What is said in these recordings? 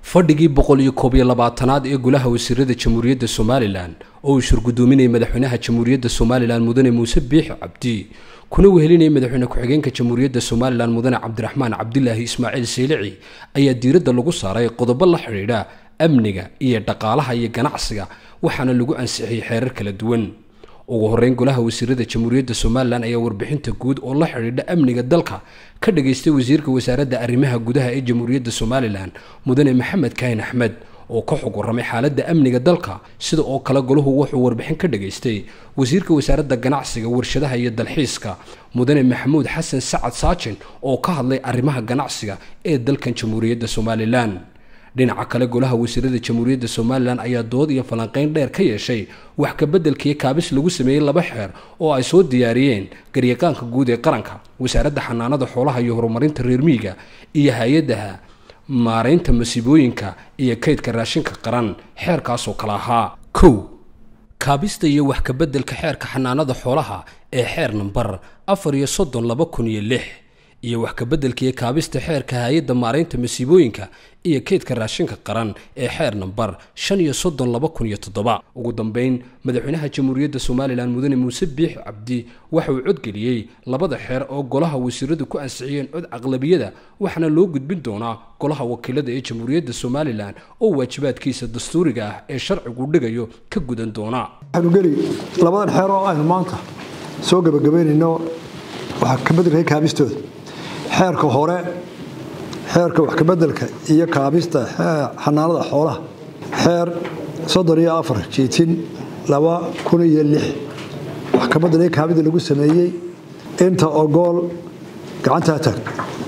fadhigii 121aad ee golaha wasiirada Jamhuuriyadda Somaliland oo uu shirgudoominay madaxweynaha Jamhuuriyadda Somaliland Mudane Muuse Biixi Cabdi kuna wehelinay madaxweyne ku-xigeenka Jamhuuriyadda Somaliland Mudane Cabdiraxmaan Cabdilaahi Ismaaciil Saylici ayaa diiradda lagu saaray qodobo la xiriira amniga iyo dhaqaalaha iyo ganacsiga waxaana lagu ansixiyay xeerar kala duwan ugu horeyn golaha wasiirada Jamhuuriyadda Somaliland ayaa warbixinta guud oo la xiriira amniga dalka ka dhageystay wasiirka wasaaradda arrimaha gudaha ee Jamhuuriyadda Somaliland Mudane Maxamed Kaahin Axmed oo ka xog waramay xaaladda amniga dalka sida oo kala goluhu wuxuu warbixin ka dhageystay wasiirka wasaaradda ganacsiga warshadaha iyo dalxiiska Mudane Maxamuud Xasan Sacad Saajin oo ka hadlay arrimaha ganacsiga ee dalkan Jamhuuriyadda Somaliland dhinaca kale golaha wasiirada Jamhuuriyadda Somaliland ayaa dood iyo falanqeyn dheer ka yeeshay wax ka bedelkii kaabis lagu sameeyay laba xeer oo ay soo diyaariyeen garyaqaanka guud ee qaranka wasaaradda xanaanada xoolaha iyo horumarinta reer miyiga iyo hay'adaha maareynta masiibooyinka iyo kaydka raashinka qaran xeerkaas oo kala ahaa kaabista iyo wax ka bedelka xeerka xanaanada xoolaha ee xeer number 43206 iyo wax ka bedelkii kaabista xeerka hay'adda maareynta masiibooyinka iyo kaydka raashinka qaran ee xeer number 53207 ugu dambeyn madaxweynaha Jamhuuriyadda Somaliland Mudane Muuse Biixi Cabdi waxa uu codgeliyay labada xeer oo golaha wasiiradu ku ansixiyeen cod aqlabiyada waxana loo gudbin doonaa golaha wakiilada ee Jamhuuriyadda Somaliland oo waajibaadkiisa dastuuriga ah ee sharcigu dhigayo ka gudan doona waxaanu gali labadan xeer oo aynu maanta soo gabagabeynayno waxa ka bedelkay kaabistooda xeerka hore xeerka wax ka bedelka iyo kaabista xanaanada xoolaha xeer 34 jeetin 2006 wax ka bedelay kaabida lagu sameeyay inta ogol gacanta tag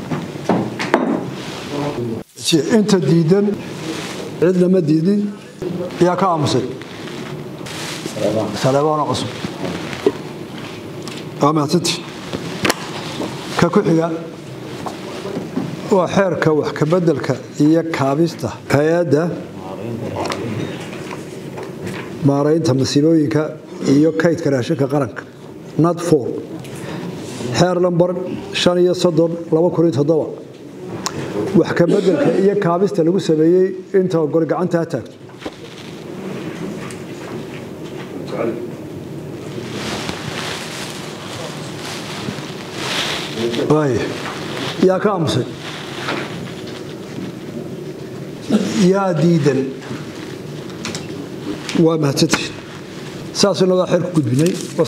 inta diidan cid lama diidin yaa ka aamusay salaam cusub amaanti ka ku xiga وحركة وحكبدلك هي كابستا هيدا مارينتا مسيبوينكا iyo kaydka raashinka qaranka not for xeer number 53207 wax ka bedelka iyo kaabista lagu sameeyay inta gol gacanta taagto way ya ka amsay يا ديدن وما تتش ساسنا ذا حرك قد بني